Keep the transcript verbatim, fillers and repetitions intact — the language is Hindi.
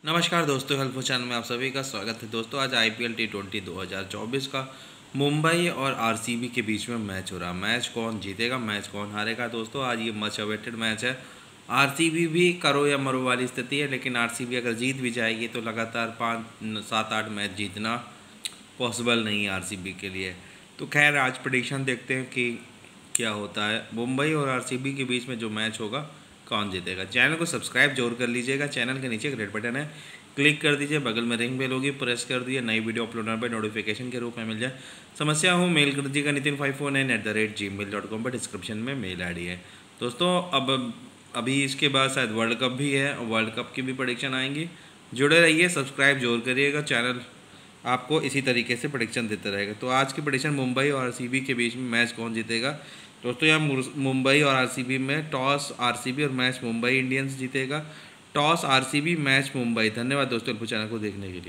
नमस्कार दोस्तों, हेल्पफुल चैनल में आप सभी का स्वागत है। दोस्तों आज आईपीएल टी ट्वेंटी दो हज़ार चौबीस का मुंबई और आरसीबी के बीच में मैच हो रहा है। मैच कौन जीतेगा, मैच कौन हारेगा? दोस्तों आज ये मच अवेटेड मैच है। आरसीबी भी करो या मरो वाली स्थिति है, लेकिन आरसीबी अगर जीत भी जाएगी तो लगातार पाँच सात आठ मैच जीतना पॉसिबल नहीं है आरसीबी के लिए। तो खैर आज प्रेडिक्शन देखते हैं कि क्या होता है। मुंबई और आरसीबी के बीच में जो मैच होगा कौन जीतेगा। चैनल को सब्सक्राइब जरूर कर लीजिएगा। चैनल के नीचे एक रेड बटन है, क्लिक कर दीजिए। बगल में रिंग बेल होगी, प्रेस कर दिए। नई वीडियो अपलोड होने पर नोटिफिकेशन के रूप में मिल जाए। समस्या हो मेल कर दीजिएगा Nitin five four nine eight the rate gmail dot com पर। डिस्क्रिप्शन में मेल आई डी है। दोस्तों अब अभी इसके बाद शायद वर्ल्ड कप भी है, वर्ल्ड कप की भी प्रेडिक्शन आएंगी। जुड़े रहिए, सब्सक्राइब जरूर करिएगा। चैनल आपको इसी तरीके से प्रेडिक्शन देता रहेगा। तो आज की प्रेडिक्शन मुंबई और आरसीबी के बीच में मैच कौन जीतेगा। दोस्तों यहाँ मुंबई और आरसीबी में टॉस आरसीबी और मैच मुंबई इंडियंस जीतेगा। Toss RCB, match Mumbai. धन्यवाद दोस्तों चैनल को देखने के लिए।